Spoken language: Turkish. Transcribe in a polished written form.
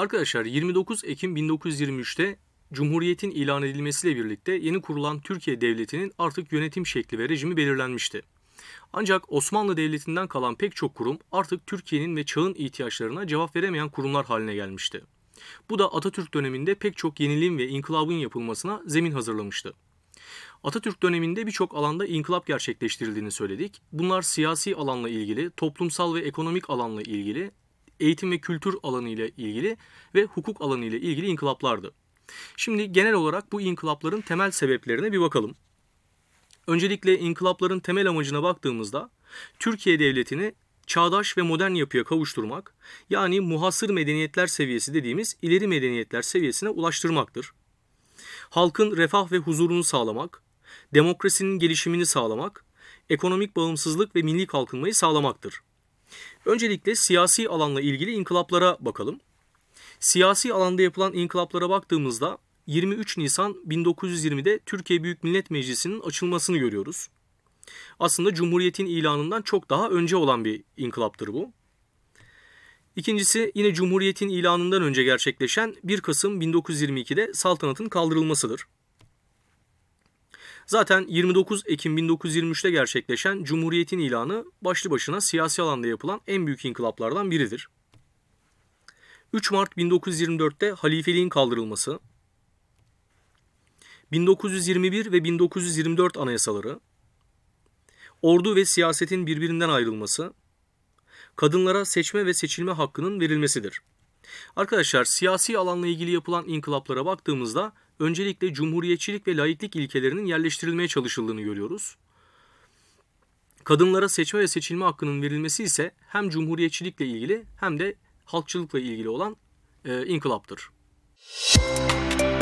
Arkadaşlar 29 Ekim 1923'te Cumhuriyet'in ilan edilmesiyle birlikte yeni kurulan Türkiye Devleti'nin artık yönetim şekli ve rejimi belirlenmişti. Ancak Osmanlı Devleti'nden kalan pek çok kurum artık Türkiye'nin ve çağın ihtiyaçlarına cevap veremeyen kurumlar haline gelmişti. Bu da Atatürk döneminde pek çok yeniliğin ve inkılabın yapılmasına zemin hazırlamıştı. Atatürk döneminde birçok alanda inkılap gerçekleştirildiğini söyledik. Bunlar siyasi alanla ilgili, toplumsal ve ekonomik alanla ilgili, eğitim ve kültür alanı ile ilgili ve hukuk alanı ile ilgili inkılaplardı. Şimdi genel olarak bu inkılapların temel sebeplerine bir bakalım. Öncelikle inkılapların temel amacına baktığımızda Türkiye Devleti'ni çağdaş ve modern yapıya kavuşturmak, yani muhasır medeniyetler seviyesi dediğimiz ileri medeniyetler seviyesine ulaştırmaktır. Halkın refah ve huzurunu sağlamak, demokrasinin gelişimini sağlamak, ekonomik bağımsızlık ve milli kalkınmayı sağlamaktır. Öncelikle siyasi alanla ilgili inkılaplara bakalım. Siyasi alanda yapılan inkılaplara baktığımızda 23 Nisan 1920'de Türkiye Büyük Millet Meclisi'nin açılmasını görüyoruz. Aslında Cumhuriyet'in ilanından çok daha önce olan bir inkılaptır bu. İkincisi yine Cumhuriyet'in ilanından önce gerçekleşen 1 Kasım 1922'de saltanatın kaldırılmasıdır. Zaten 29 Ekim 1923'te gerçekleşen Cumhuriyet'in ilanı başlı başına siyasi alanda yapılan en büyük inkılaplardan biridir. 3 Mart 1924'te halifeliğin kaldırılması, 1921 ve 1924 anayasaları, ordu ve siyasetin birbirinden ayrılması, kadınlara seçme ve seçilme hakkının verilmesidir. Arkadaşlar siyasi alanla ilgili yapılan inkılaplara baktığımızda öncelikle cumhuriyetçilik ve laiklik ilkelerinin yerleştirilmeye çalışıldığını görüyoruz. Kadınlara seçme ve seçilme hakkının verilmesi ise hem cumhuriyetçilikle ilgili hem de halkçılıkla ilgili olan inkılaptır.